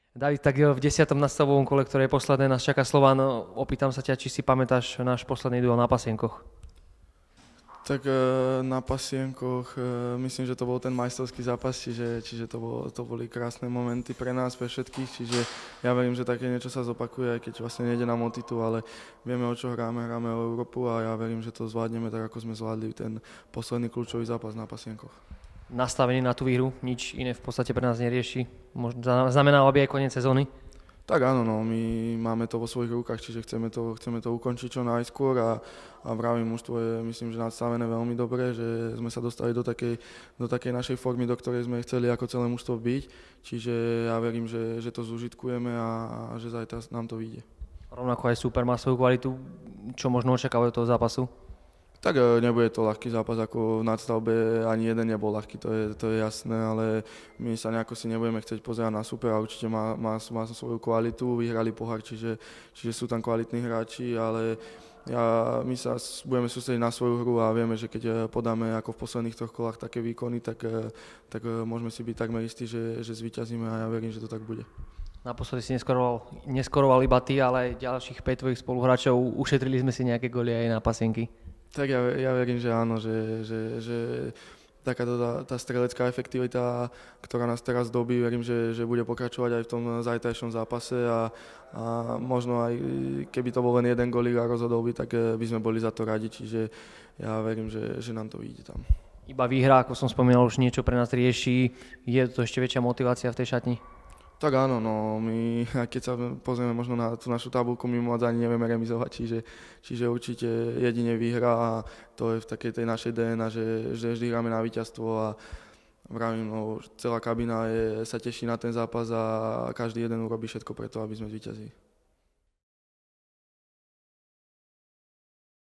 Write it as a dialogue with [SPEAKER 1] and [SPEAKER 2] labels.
[SPEAKER 1] David, tak v 10. nastavovom kole, ktoré je posledné, nás čaká Slovan. Opýtam sa ťa, či si pamätáš náš posledný duel na Pasienkoch.
[SPEAKER 2] Tak na Pasienkoch myslím, že to bol ten majstrovský zápas, čiže to boli krásne momenty pre nás, pre všetkých, čiže ja verím, že také niečo sa zopakuje, aj keď vlastne nejde nám o titul, ale vieme, o čo hráme o Európu a ja verím, že to zvládneme tak, ako sme zvládli ten posledný kľúčový zápas na Pasienkoch.
[SPEAKER 1] Nastavený na tú výhru, nič iné v podstate pre nás nerieši. Možno znamenalo by aj koniec sezóny?
[SPEAKER 2] Tak áno, no, my máme to vo svojich rukách, čiže chceme to ukončiť čo najskôr a vravím, mužstvo je myslím, že nastavené veľmi dobre, že sme sa dostali do takej našej formy, do ktorej sme chceli ako celé mužstvo byť, čiže ja verím, že to zúžitkujeme a že zajtra nám to vyjde.
[SPEAKER 1] Rovnako aj super má svoju kvalitu, čo možno očakávať od toho zápasu?
[SPEAKER 2] Tak nebude to ľahký zápas, ako v nadstavbe ani jeden nebol ľahký, to je jasné, ale my sa nejako si nebudeme chcieť pozerať na super a určite má svoju kvalitu, vyhrali pohár, čiže sú tam kvalitní hráči, ale my sa budeme sústrediť na svoju hru a vieme, že keď podáme ako v posledných 3 kolách také výkony, tak môžeme si byť takmer istí, že zvíťazíme a ja verím, že to tak bude.
[SPEAKER 1] Naposledy si neskoroval iba ty, ale aj ďalších 5 tvojich spoluhráčov. Ušetrili sme si nejaké góly aj na Pasienky.
[SPEAKER 2] Tak ja verím, že áno, že takáto tá strelecká efektivita, ktorá nás teraz dobí, verím, že bude pokračovať aj v tom zajtrajšom zápase a možno aj keby to bol len jeden golík a rozhodol by, tak by sme boli za to radi, čiže ja verím, že nám to vyjde tam.
[SPEAKER 1] Iba výhra, ako som spomínal, už niečo pre nás rieši. Je to ešte väčšia motivácia v tej šatni?
[SPEAKER 2] Tak áno, no my, keď sa pozrieme možno na tú našu tabuľku, my moc ani nevieme remizovať, čiže určite jedine výhra a to je v takej tej našej DNA, že vždy hráme na víťazstvo a vravím, no, celá kabína sa teší na ten zápas a každý jeden urobí všetko preto, aby sme zvíťazili.